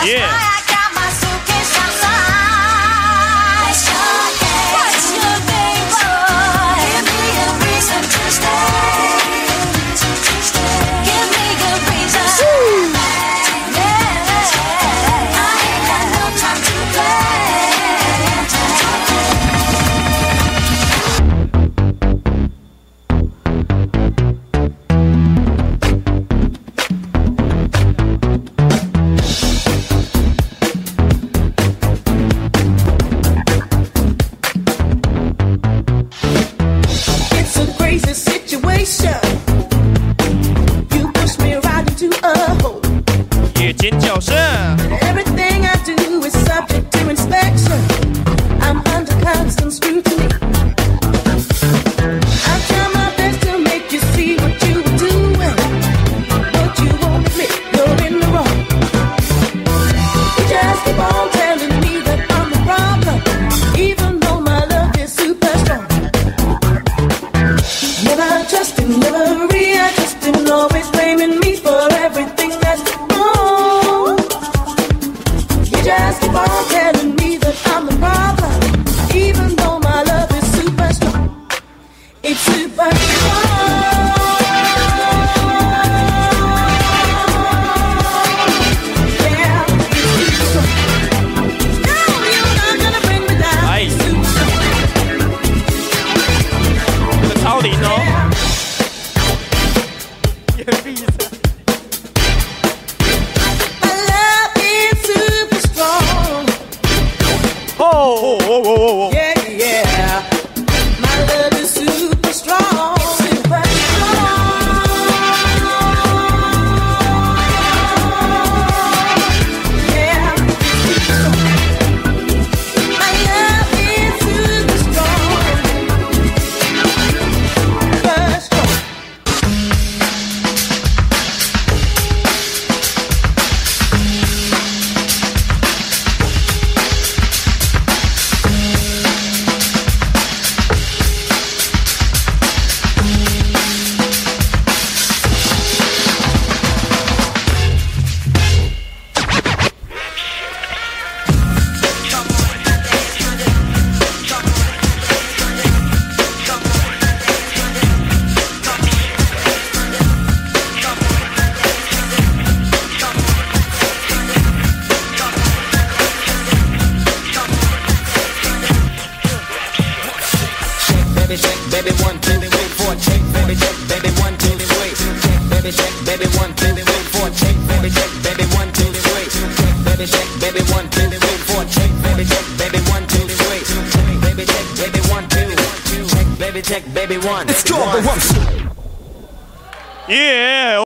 夜间叫声。 Everything I do is subject to inspection. I'm under constant scrutiny. I try my best to make you see what you were doing, but you won't admit you're in the wrong. You just keep on telling me that I'm the problem, even though my love is super strong. Never trusting, never readjusting, always blaming me for everything that's wrong. You just keep on telling me that I'm the problem, even though my love is super strong. It's super strong. Yeah, it's super strong. No, you're not gonna bring me down. Nice. Super strong. 这个超龄哦。也闭着。 My love is super strong. Oh. Yeah, yeah. My love is super strong. Super strong. Yeah, super strong. My love is super strong. Super strong. Baby shake, baby 1, 2, 3, 4, shake, baby shake, baby 1, 2, 3, shake, baby shake, baby 1, 2, 3, 4, shake, baby shake, baby 1, 2, 3, shake, baby shake, baby 1, 2, 3, 4, shake, baby shake, baby 1, 2, 3, shake, baby shake, baby 1, 2, shake, baby shake, baby 1. Let's go. Yeah.